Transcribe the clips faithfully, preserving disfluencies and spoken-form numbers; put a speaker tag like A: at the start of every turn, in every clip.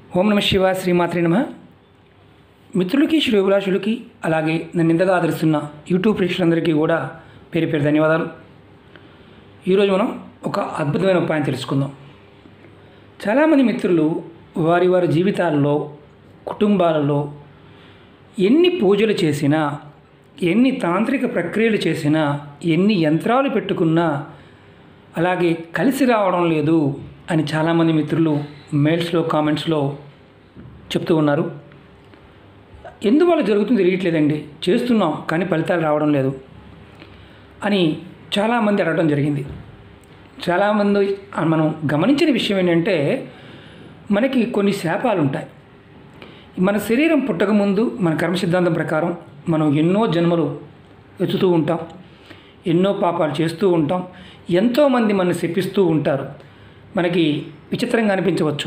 A: ఓం నమ శివాయ, శ్రీమాత్రే నమః. మిత్రులకి, శ్రేయోభిలాషులకి, అలాగే నన్ను ఇంతగా ఆదరిస్తున్న యూట్యూబ్ ప్రేక్షకులందరికీ కూడా పేరు పేరు ధన్యవాదాలు. ఈరోజు మనం ఒక అద్భుతమైన ఉపాయం తెలుసుకుందాం. చాలామంది మిత్రులు వారి వారి జీవితాల్లో, కుటుంబాలలో ఎన్ని పూజలు చేసినా, ఎన్ని తాంత్రిక ప్రక్రియలు చేసినా, ఎన్ని యంత్రాలు పెట్టుకున్నా అలాగే కలిసి రావడం లేదు అని చాలామంది మిత్రులు మెయిల్స్లో, కామెంట్స్లో చెప్తూ ఉన్నారు. ఎందువల్ల జరుగుతుందో తెలియట్లేదండి, చేస్తున్నాం కానీ ఫలితాలు రావడం లేదు అని చాలామంది అడగడం జరిగింది. చాలామంది మనం గమనించిన విషయం ఏంటంటే, మనకి కొన్ని శాపాలు ఉంటాయి. మన శరీరం పుట్టకముందు మన కర్మ సిద్ధాంతం ప్రకారం మనం ఎన్నో జన్మలు ఎత్తుతూ ఉంటాం, ఎన్నో పాపాలు చేస్తూ ఉంటాం. ఎంతోమంది మనల్ని శపిస్తూ ఉంటారు. మనకి విచిత్రంగా అనిపించవచ్చు.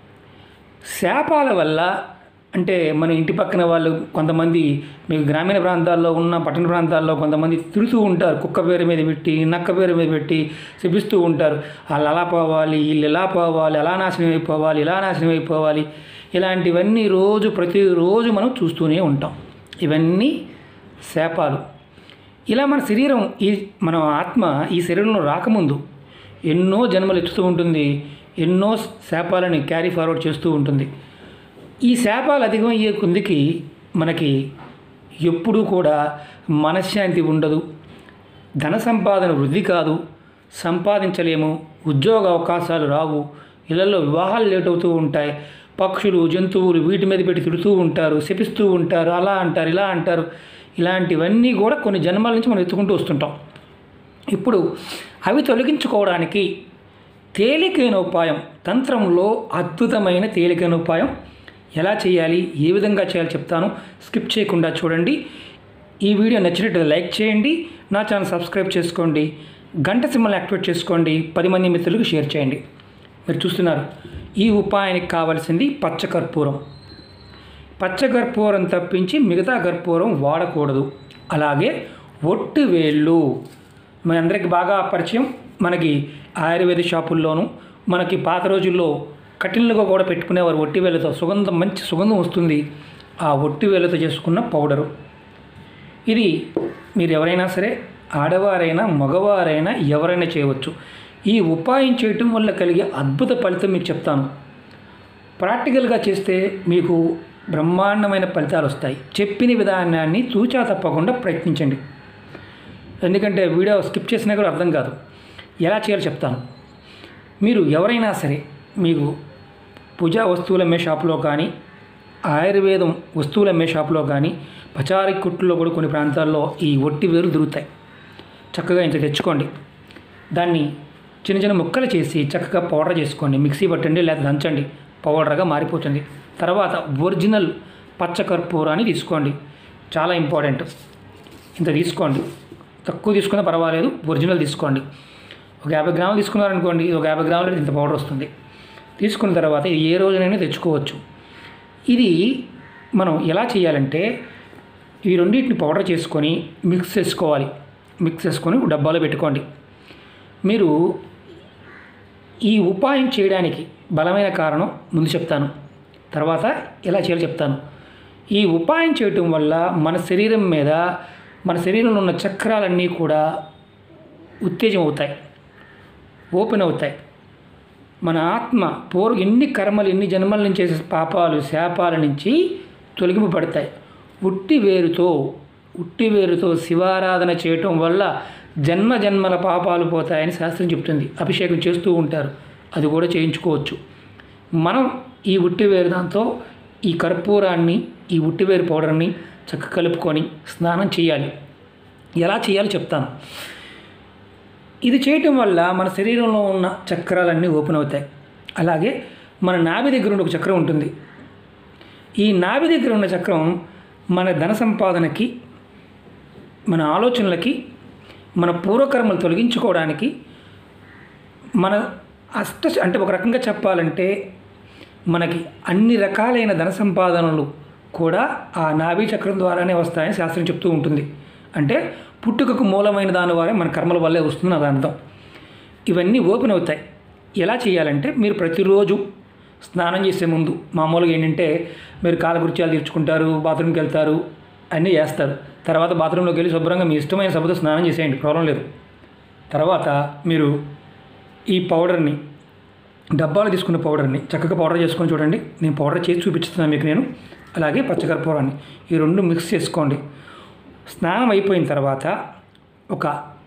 A: శాపాల వల్ల అంటే మన ఇంటి పక్కన వాళ్ళు కొంతమంది, మీకు గ్రామీణ ప్రాంతాల్లో ఉన్న పట్టణ ప్రాంతాల్లో కొంతమంది తిడుతూ ఉంటారు. కుక్క పేరు మీద పెట్టి, నక్క పేరు మీద పెట్టి శపిస్తూ ఉంటారు. వాళ్ళు అలా పోవాలి, వీళ్ళు ఇలా పోవాలి, అలా నాశనం అయిపోవాలి, ఇలా నాశనం అయిపోవాలి. ఇలాంటివన్నీ రోజు ప్రతిరోజు మనం చూస్తూనే ఉంటాం. ఇవన్నీ శాపాలు. ఇలా మన శరీరం, ఈ మన ఆత్మ ఈ శరీరంలో రాకముందు ఎన్నో జన్మలు ఎత్తుతూ ఉంటుంది, ఎన్నో శాపాలని క్యారీ ఫార్వర్డ్ చేస్తూ ఉంటుంది. ఈ శాపాలు అధికమయ్యే కొద్దికి మనకి ఎప్పుడూ కూడా మనశ్శాంతి ఉండదు, ధన సంపాదన వృద్ధి కాదు, సంపాదించలేము, ఉద్యోగ అవకాశాలు రావు, ఇళ్లలో వివాహాలు లేట్ అవుతూ ఉంటాయి. పక్షులు, జంతువులు వీటి మీద పెట్టి తిడుతూ ఉంటారు, శపిస్తూ ఉంటారు, అలా అంటారు, ఇలా అంటారు. ఇలాంటివన్నీ కూడా కొన్ని జన్మల నుంచి మనం ఎత్తుకుంటూ వస్తుంటాం. ఇప్పుడు అవి తొలగించుకోవడానికి తేలికైన ఉపాయం, తంత్రంలో అద్భుతమైన తేలికైన ఉపాయం ఎలా చేయాలి, ఏ విధంగా చేయాలో చెప్తాను. స్కిప్ చేయకుండా చూడండి. ఈ వీడియో నచ్చినట్టు లైక్ చేయండి, నా ఛానల్ సబ్స్క్రైబ్ చేసుకోండి, గంట సింబల్ని యాక్టివేట్ చేసుకోండి, పది మంది మిత్రులకు షేర్ చేయండి. మీరు చూస్తున్నారు, ఈ ఉపాయానికి కావాల్సింది పచ్చకర్పూరం. పచ్చకర్పూరం తప్పించి మిగతా కర్పూరం వాడకూడదు. అలాగే ఒట్టి వేళ్ళు, మన అందరికి బాగా పరిచయం. మనకి ఆయుర్వేద షాపుల్లోనూ, మనకి పాత రోజుల్లో కఠినలుగా కూడా పెట్టుకునేవారు. ఒట్టి వేళ్ళతో సుగంధం, మంచి సుగంధం వస్తుంది. ఆ ఒట్టి వేళ్ళతో చేసుకున్న పౌడరు ఇది. మీరు ఎవరైనా సరే, ఆడవారైనా మగవారైనా ఎవరైనా చేయవచ్చు. ఈ ఉపాయం చేయటం వల్ల కలిగే అద్భుత ఫలితం మీకు చెప్తాను. ప్రాక్టికల్గా చేస్తే మీకు బ్రహ్మాండమైన ఫలితాలు వస్తాయి. చెప్పిన విధానాన్ని తూచా తప్పకుండా ప్రయత్నించండి. ఎందుకంటే వీడియో స్కిప్ చేసినా కూడా అర్థం కాదు. ఎలా చేయాలో చెప్తాను. మీరు ఎవరైనా సరే, మీకు పూజా వస్తువులు అమ్మే షాపులో కానీ, ఆయుర్వేదం వస్తువులు అమ్మే షాపులో కానీ, పచారీ కుట్టులో కూడా కొన్ని ప్రాంతాల్లో ఈ ఒట్టి వేరు దొరుకుతాయి. చక్కగా ఇంత తెచ్చుకోండి. దాన్ని చిన్న చిన్న ముక్కలు చేసి చక్కగా పౌడర్ చేసుకోండి. మిక్సీ పట్టండి లేదా దంచండి, పౌడర్గా మారిపోతుంది. తర్వాత ఒరిజినల్ పచ్చకర్పూరాన్ని తీసుకోండి. చాలా ఇంపార్టెంట్. ఇంత తీసుకోండి. తక్కువ తీసుకున్నా పర్వాలేదు, ఒరిజినల్ తీసుకోండి. ఒక యాభై గ్రాములు తీసుకున్నారనుకోండి, ఒక యాభై గ్రాములు ఇంత పౌడర్ వస్తుంది. తీసుకున్న తర్వాత ఇది ఏ రోజునైనా తెచ్చుకోవచ్చు. ఇది మనం ఎలా చేయాలంటే, ఈ రెండింటిని పౌడర్ చేసుకొని మిక్స్ చేసుకోవాలి. మిక్స్ చేసుకొని డబ్బాలో పెట్టుకోండి. మీరు ఈ ఉపాయం చేయడానికి బలమైన కారణం ముందు చెప్తాను, తర్వాత ఎలా చేయాలో చెప్తాను. ఈ ఉపాయం చేయటం వల్ల మన శరీరం మీద, మన శరీరంలో ఉన్న చక్రాలన్నీ కూడా ఉత్తేజం అవుతాయి, ఓపెన్ అవుతాయి. మన ఆత్మ పూర్వ ఎన్ని కర్మలు, ఎన్ని జన్మల నుంచి చేసే పాపాలు, శాపాల నుంచి తొలగింపబడతాయి. ఉట్టి వేరుతో ఉట్టి వేరుతో శివారాధన చేయటం వల్ల జన్మ జన్మల పాపాలు పోతాయని శాస్త్రం చెప్తుంది. అభిషేకం చేస్తూ ఉంటారు, అది కూడా చేయించుకోవచ్చు. మనం ఈ ఉట్టివేరు దాంతో ఈ కర్పూరాన్ని, ఈ ఉట్టివేరు పౌడర్ని చక్కగా కలుపుకొని స్నానం చేయాలి. ఎలా చేయాలో చెప్తాను. ఇది చేయటం వల్ల మన శరీరంలో ఉన్న చక్రాలన్నీ ఓపెన్ అవుతాయి. అలాగే మన నాభి దగ్గర ఉన్న ఒక చక్రం ఉంటుంది. ఈ నాభి దగ్గర ఉన్న చక్రం మన ధన సంపాదనకి, మన ఆలోచనలకి, మన పూర్వకర్మలు తొలగించుకోవడానికి, మన అష్ట అంటే ఒక రకంగా చెప్పాలంటే మనకి అన్ని రకాలైన ధన సంపాదనలు కూడా ఆ నాభి చక్రం ద్వారానే వస్తాయని శాస్త్రం చెప్తూ ఉంటుంది. అంటే పుట్టుకకు మూలమైన దాని ద్వారా మన కర్మల వల్లే వస్తుంది అది అర్థం. ఇవన్నీ ఓపెన్ అవుతాయి. ఎలా చేయాలంటే, మీరు ప్రతిరోజు స్నానం చేసే ముందు మామూలుగా ఏంటంటే మీరు కాలకృత్యాలు తీర్చుకుంటారు, బాత్రూమ్కి వెళ్తారు, అన్నీ చేస్తారు. తర్వాత బాత్రూంలోకి వెళ్ళి శుభ్రంగా మీ ఇష్టమైన సబ్బుతో స్నానం చేసేయండి, ప్రాబ్లం లేదు. తర్వాత మీరు ఈ పౌడర్ని, డబ్బాలు తీసుకున్న పౌడర్ని చక్కగా పౌడర్ చేసుకొని చూడండి. నేను పౌడర్ చేసి చూపిస్తున్నాను మీకు నేను. అలాగే పచ్చకర్పూరాన్ని ఈ రెండు మిక్స్ చేసుకోండి. స్నానం అయిపోయిన తర్వాత ఒక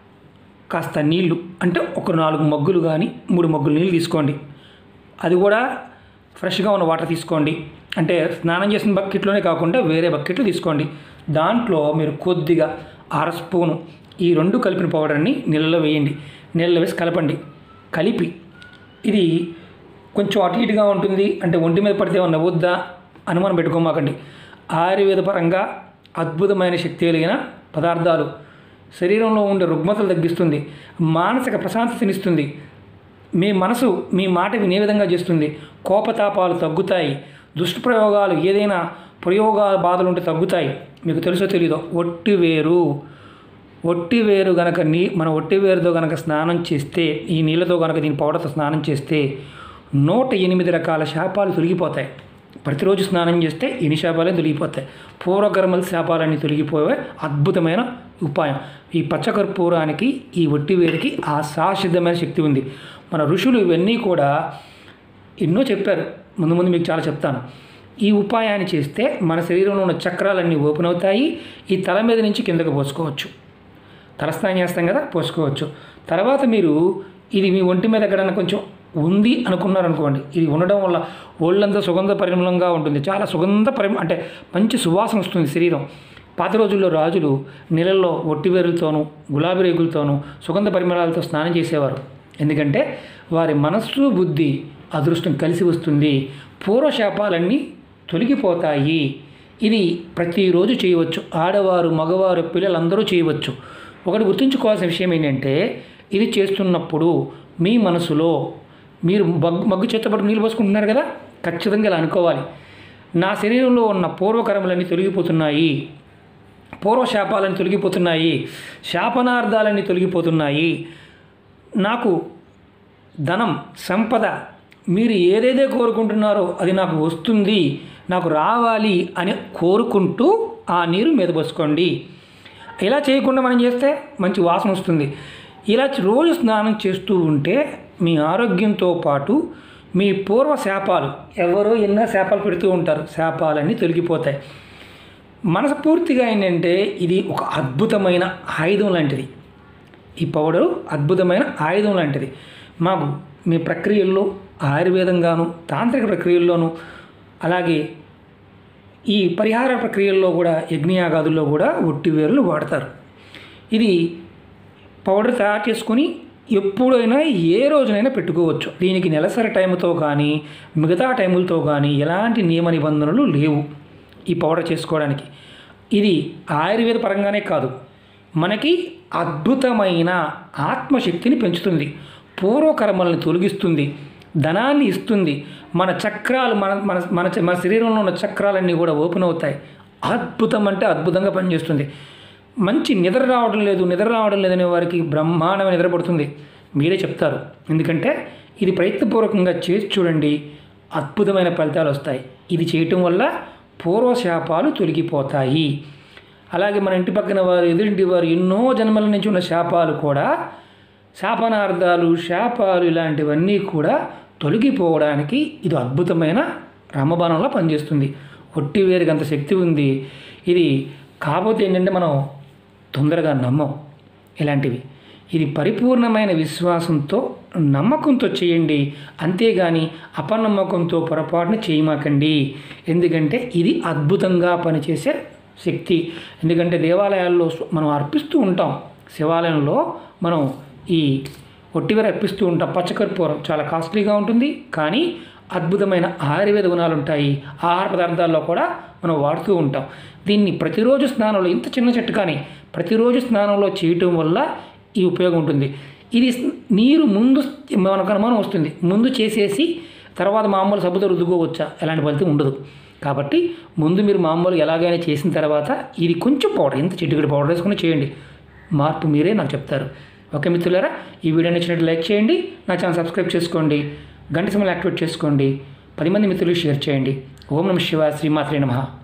A: కాస్త నీళ్లు, అంటే ఒక నాలుగు మగ్గులు కానీ మూడు మగ్గులు నీళ్ళు తీసుకోండి. అది కూడా ఫ్రెష్గా ఉన్న వాటర్ తీసుకోండి. అంటే స్నానం చేసిన బకెట్లోనే కాకుండా వేరే బకెట్లు తీసుకోండి. దాంట్లో మీరు కొద్దిగా అర స్పూను ఈ రెండు కలిపిన పౌడర్ని నీళ్ళలో వేయండి. నీళ్ళలో వేసి కలపండి. కలిపి ఇది కొంచెం అటు ఇటుగా ఉంటుంది, అంటే ఒంటి మీద పడితే ఏమన్నా నవ్వుద్దా అనుమానం పెట్టుకోమాకండి. ఆయుర్వేద పరంగా అద్భుతమైన శక్తి కలిగిన పదార్థాలు. శరీరంలో ఉండే రుగ్మతలు తగ్గిస్తుంది, మానసిక ప్రశాంతతనిస్తుంది, మీ మనసు మీ మాట వినే విధంగా చేస్తుంది, కోపతాపాలు తగ్గుతాయి, దుష్ప్రయోగాలు ఏదైనా ప్రయోగాల బాధలు ఉంటే తగ్గుతాయి. మీకు తెలుసో తెలీదో ఒట్టివేరు ఒట్టివేరు కనుక నీ మన ఒట్టివేరుతో కనుక స్నానం చేస్తే, ఈ నీళ్ళతో కనుక దీని పౌడర్తో స్నానం చేస్తే నూట ఎనిమిది రకాల శాపాలు తొలగిపోతాయి. ప్రతిరోజు స్నానం చేస్తే ఎన్ని శాపాలే తొలగిపోతాయి. పూర్వకర్మల శాపాలన్నీ తొలగిపోయే అద్భుతమైన ఉపాయం. ఈ పచ్చకర్పూరానికి, ఈ ఒట్టివేరుకి ఆ శాశ్వతమైన శక్తి ఉంది. మన ఋషులు ఇవన్నీ కూడా ఎన్నో చెప్పారు. ముందు ముందు మీకు చాలా చెప్తాను. ఈ ఉపాయాన్ని చేస్తే మన శరీరంలో ఉన్న చక్రాలన్నీ ఓపెన్ అవుతాయి. ఈ తల మీద నుంచి కిందకు పోసుకోవచ్చు. తలస్నానం చేస్తాం కదా, పోసుకోవచ్చు. తర్వాత మీరు ఇది మీ ఒంటి మీద ఎక్కడైనా కొంచెం ఉంది అనుకున్నారనుకోండి, ఇది ఉండడం వల్ల ఒళ్ళంతా సుగంధ పరిమళంగా ఉంటుంది. చాలా సుగంధ పరిమ అంటే మంచి సువాసన వస్తుంది శరీరం. పాత రోజుల్లో రాజులు నీళ్ళల్లో ఒట్టివేరులతోనూ గులాబీ రేగులతోనూ సుగంధ పరిమళాలతో స్నానం చేసేవారు. ఎందుకంటే వారి మనస్సు బుద్ధి అదృష్టం కలిసి వస్తుంది, పూర్వశాపాలన్నీ తొలగిపోతాయి. ఇది ప్రతిరోజు చేయవచ్చు. ఆడవారు, మగవారు, పిల్లలందరూ చేయవచ్చు. ఒకటి గుర్తుంచుకోవాల్సిన విషయం ఏంటంటే, ఇది చేస్తున్నప్పుడు మీ మనసులో మీరు మగ్గు మగ్గు చేతపడి నీళ్ళు పోసుకుంటున్నారు కదా, ఖచ్చితంగా ఇలా అనుకోవాలి. నా శరీరంలో ఉన్న పూర్వకర్మలన్నీ తొలగిపోతున్నాయి, పూర్వశాపాలన్నీ తొలగిపోతున్నాయి, శాపనార్థాలన్నీ తొలగిపోతున్నాయి, నాకు ధనం, సంపద, మీరు ఏదైతే కోరుకుంటున్నారో అది నాకు వస్తుంది, నాకు రావాలి అని కోరుకుంటూ ఆ నీరు మీద పోసుకోండి. ఇలా చేయకుండా మనం చేస్తే మంచి వాసన వస్తుంది. ఇలా రోజు స్నానం చేస్తూ ఉంటే మీ ఆరోగ్యంతో పాటు మీ పూర్వ శాపాలు, ఎవరో ఎన్నో శాపాలు పెడుతూ ఉంటారు, శాపాలన్నీ తొలగిపోతాయి. మనస్ఫూర్తిగా ఏంటంటే ఇది ఒక అద్భుతమైన ఆయుధం లాంటిది. ఈ పౌడరు అద్భుతమైన ఆయుధం లాంటిది. మాకు మీ ప్రక్రియల్లో ఆయుర్వేదంగాను, తాంత్రిక ప్రక్రియల్లోనూ, అలాగే ఈ పరిహార ప్రక్రియల్లో కూడా, యజ్ఞయాగాదుల్లో కూడా ఒట్టివేరులు వాడతారు. ఇది పౌడర్ తయారు చేసుకొని ఎప్పుడైనా ఏ రోజునైనా పెట్టుకోవచ్చు. దీనికి నెలసరి టైంతో కానీ మిగతా టైములతో కానీ ఎలాంటి నియమ నిబంధనలు లేవు ఈ పౌడర్ చేసుకోవడానికి. ఇది ఆయుర్వేద పరంగానే కాదు, మనకి అద్భుతమైన ఆత్మశక్తిని పెంచుతుంది, పూర్వకర్మలను తొలగిస్తుంది, ధనాన్ని ఇస్తుంది. మన చక్రాలు మన మన మన మన శరీరంలో ఉన్న చక్రాలన్నీ కూడా ఓపెన్ అవుతాయి. అద్భుతం అంటే అద్భుతంగా పనిచేస్తుంది. మంచి నిద్ర రావడం లేదు నిద్ర రావడం లేదనే వారికి బ్రహ్మాండమైన నిద్ర పడుతుంది, మీరే చెప్తారు. ఎందుకంటే ఇది ప్రయత్నపూర్వకంగా చేసి చూడండి, అద్భుతమైన ఫలితాలు వస్తాయి. ఇది చేయటం వల్ల పూర్వశాపాలు తొలగిపోతాయి. అలాగే మన ఇంటి పక్కన వారు, ఎదురింటి వారు, ఎన్నో జన్మల నుంచి ఉన్న శాపాలు కూడా, శాపనార్థాలు, శాపాలు ఇలాంటివన్నీ కూడా తొలగిపోవడానికి ఇది అద్భుతమైన రామబాణంలా పనిచేస్తుంది. ఒట్టివేరుకి అంత శక్తి ఉంది. ఇది కాకపోతే ఏంటంటే మనం తొందరగా నమ్మం ఇలాంటివి. ఇది పరిపూర్ణమైన విశ్వాసంతో, నమ్మకంతో చేయండి, అంతేగాని అపనమ్మకంతో పొరపాటున చేయమాకండి. ఎందుకంటే ఇది అద్భుతంగా పనిచేసే శక్తి. ఎందుకంటే దేవాలయాల్లో మనం అర్పిస్తూ ఉంటాం, శివాలయంలో మనం ఈ ఒట్టివేరు అర్పిస్తూ ఉంటాం. పచ్చకర్పూరం చాలా కాస్ట్లీగా ఉంటుంది, కానీ అద్భుతమైన ఆయుర్వేద గుణాలు ఉంటాయి. ఆహార పదార్థాల్లో కూడా మనం వాడుతూ ఉంటాం. దీన్ని ప్రతిరోజు స్నానంలో, ఇంత చిన్న చెట్టు కానీ ప్రతిరోజు స్నానంలో చేయటం వల్ల ఈ ఉపయోగం ఉంటుంది. ఇది నీరు ముందు మనకు అనుమానం వస్తుంది, ముందు చేసేసి తర్వాత మామూలు సబ్బుతో రుద్దుకోవచ్చా, ఎలాంటి ఫలితం ఉండదు. కాబట్టి ముందు మీరు మామూలు ఎలాగైనా చేసిన తర్వాత ఇది కొంచెం పౌడర్, ఇంత చిటికెడు పౌడర్ వేసుకుని చేయండి, మార్పు మీరే నాకు చెప్తారు. ఓకే మిత్రులారా, ఈ వీడియో నచ్చినట్టు లైక్ చేయండి, నా ఛానల్ సబ్స్క్రైబ్ చేసుకోండి, గంట సమయం యాక్టివేట్ చేసుకోండి. పది మంది మిత్రులు షేర్ చేయండి. ఓం నమ శివాయ. శ్రీమాత్రే నమః.